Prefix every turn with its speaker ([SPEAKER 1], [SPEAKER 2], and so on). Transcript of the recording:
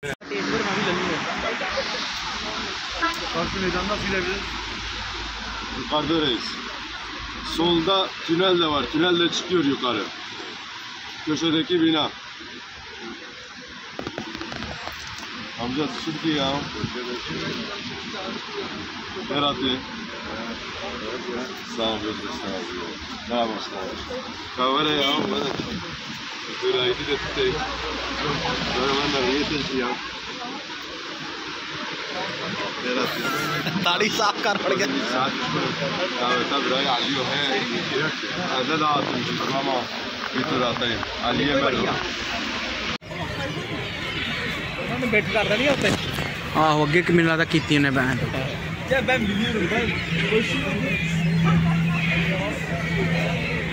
[SPEAKER 1] Karşı meydan nasıl gidebiliriz?
[SPEAKER 2] Yukarıda reis. Solda tünel de var. Tünel de çıkıyor yukarı. Köşedeki bina. Amca Türkiye ya. Berat'ı. Sağ ol gözür sağ ol. Ne yapmışsın? Kavara ya. Burayı da tutayım. Böyle yeterli ya.
[SPEAKER 3] ताड़ी साफ कर पड़ गया
[SPEAKER 2] तब रहे आलियो है अदद आदमी मामा इधर आता है आलिया में
[SPEAKER 3] बेट कर रहा नहीं होते आहो अगे कि मिला था कीती ने बैन या बैन वीडियो